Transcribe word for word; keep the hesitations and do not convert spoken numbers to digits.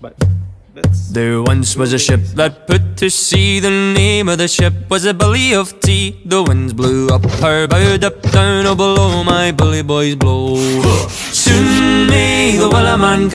but that's... There once was a ship that put to sea. The name of the ship was a Billy of Tea. The winds blew up her bow, up down, oh below my bully boys blow. Soon may the Wellerman